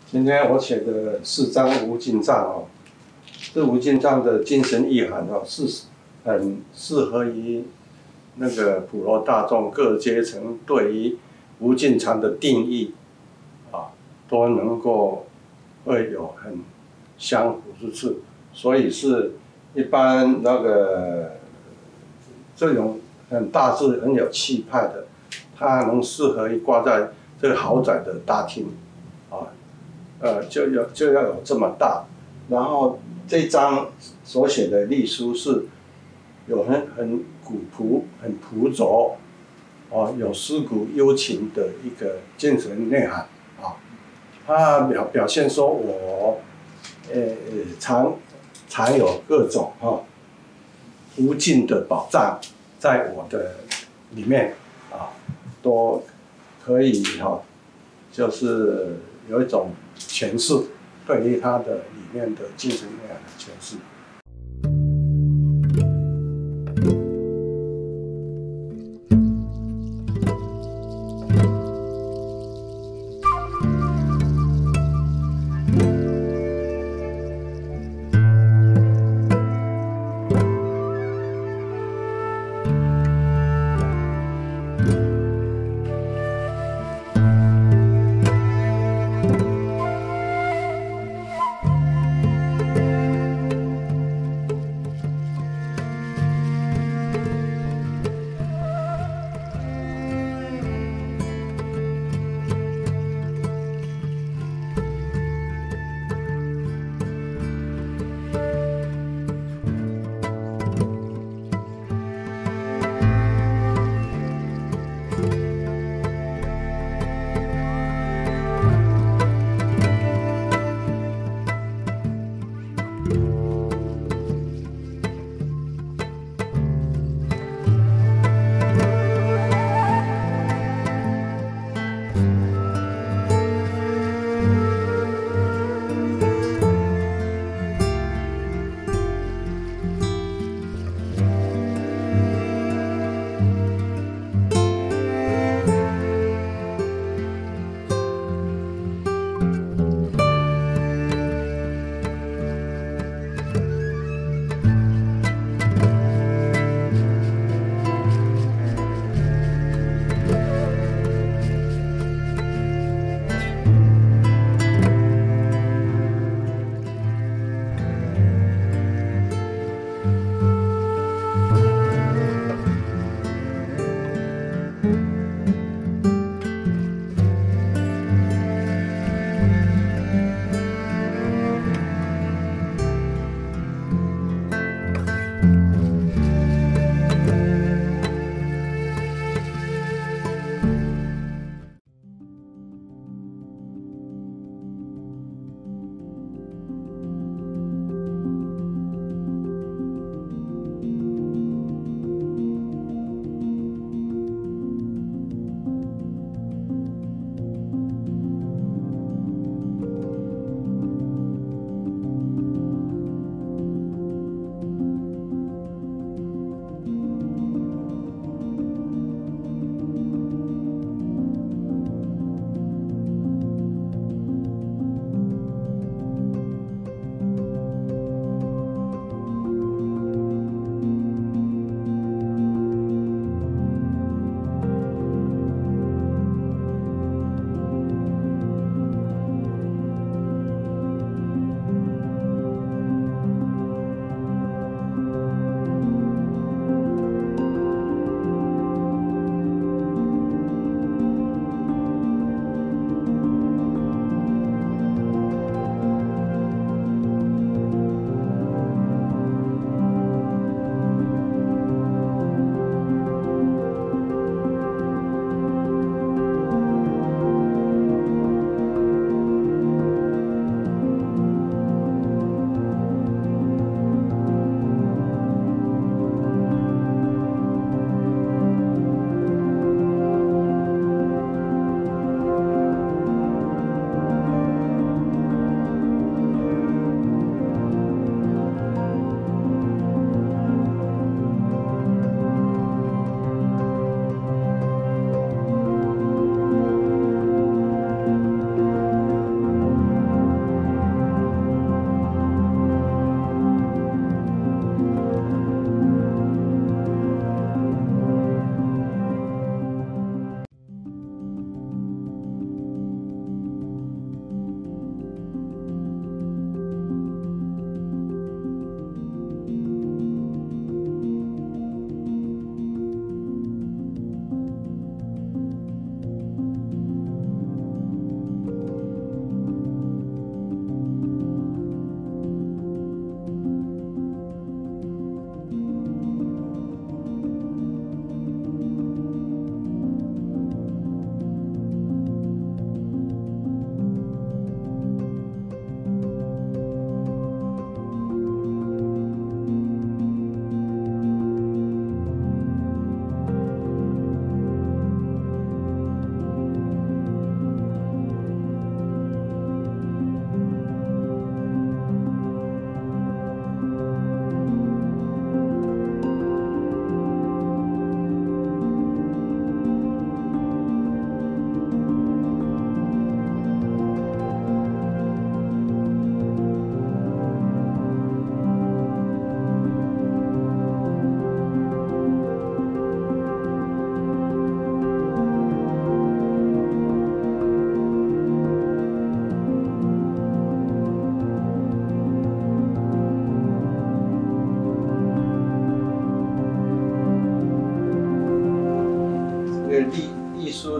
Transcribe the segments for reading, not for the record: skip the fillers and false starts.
今天我写的4章无尽藏哦，这无尽藏的精神意涵哦，是很适合于那个普罗大众各阶层对于无尽藏的定义啊，都能够会有很相符之处，所以是一般那个这种很大致很有气派的，它能适合于挂在这个豪宅的大厅啊。就要有这么大，然后这张所写的隶书是有很古朴、很朴拙，有思古幽情的一个精神内涵啊。它表现说我藏有各种无尽的宝藏在我的里面啊，都可以就是有一种诠释，对于它的里面的精神内涵的诠释。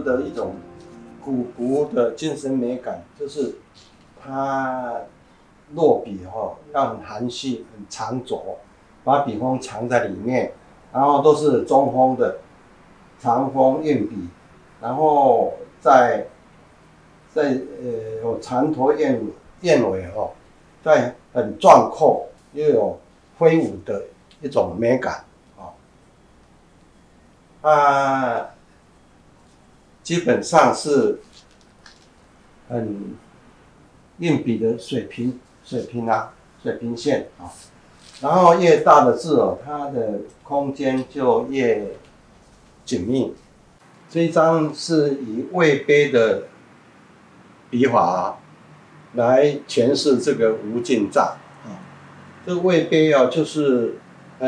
的一种古朴的精神美感，就是它落笔要很含蓄、很长拙，把笔锋藏在里面，然后都是中锋的长锋硬笔，然后有缠头燕尾再很壮阔，又有挥舞的一种美感基本上是很硬笔的水平线然后越大的字它的空间就越紧密。这一张是以魏碑的笔法来诠释这个无尽藏这个魏碑就是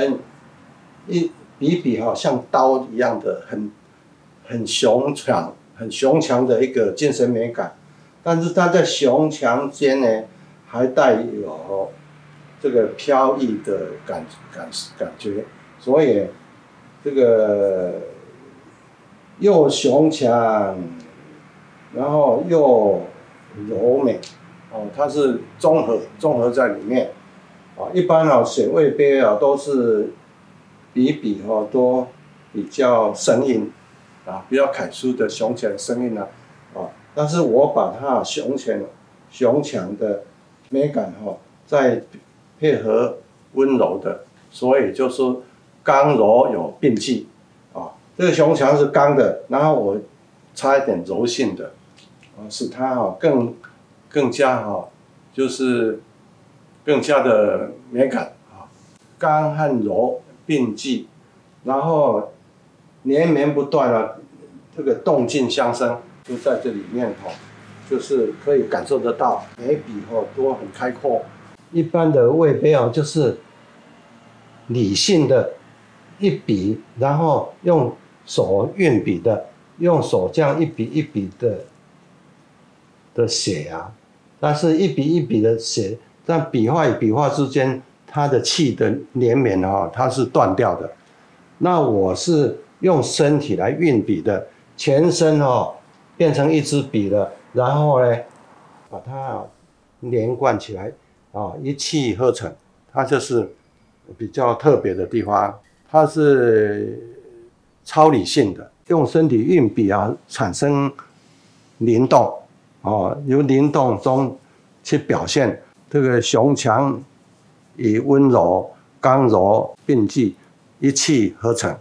笔像刀一样的很雄强的一个精神美感，但是它在雄强间呢，还带有这个飘逸的感觉，所以这个又雄强，然后又柔美它是综合在里面一般写魏碑都是笔都比较生硬比较楷书的雄强的声音但是我把它雄强的美感再配合温柔的，所以就是刚柔有并济这个雄强是刚的，然后我插一点柔性的使它更加就是更加的美感刚和柔并济，然后连绵不断这个动静相生就在这里面就是可以感受得到，每笔都很开阔。一般的魏碑就是理性的一笔，然后用手运笔的，用手这样一笔一笔的写但是一笔一笔的写，但笔画与笔画之间，它的气的连绵它是断掉的。那我是用身体来运笔的，全身变成一支笔了，然后呢，把它连贯起来一气呵成，它就是比较特别的地方。它是超理性的，用身体运笔产生灵动由灵动中去表现这个雄强与温柔、刚柔并济，一气呵成。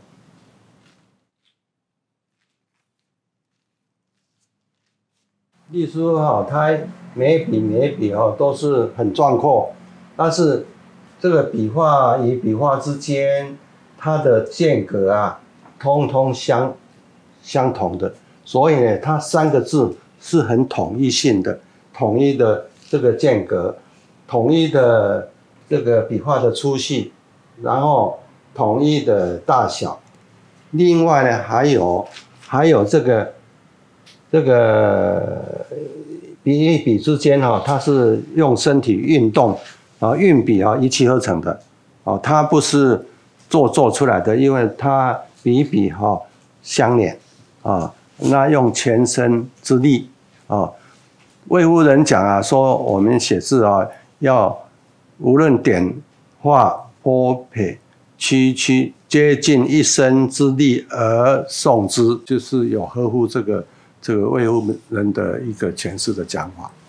隶书它每一笔都是很壮阔，但是这个笔画与笔画之间，它的间隔通通相同的，所以呢，它三个字是很统一性的，统一的这个间隔，统一的这个笔画的粗细，然后统一的大小。另外呢，还有这个笔与笔之间它是用身体运动运笔一气呵成的它不是做出来的，因为它笔笔相连那用全身之力魏夫人讲说我们写字要无论点画拨撇区皆尽一身之力而送之，就是有呵护这个魏夫人的一个诠释的讲法。